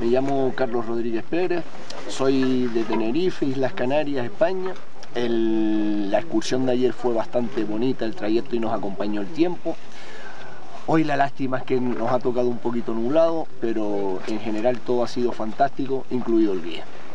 Me llamo Carlos Rodríguez Pérez, soy de Tenerife, Islas Canarias, España. La excursión de ayer fue bastante bonita, el trayecto, y nos acompañó el tiempo. Hoy la lástima es que nos ha tocado un poquito nublado, pero en general todo ha sido fantástico, incluido el guía.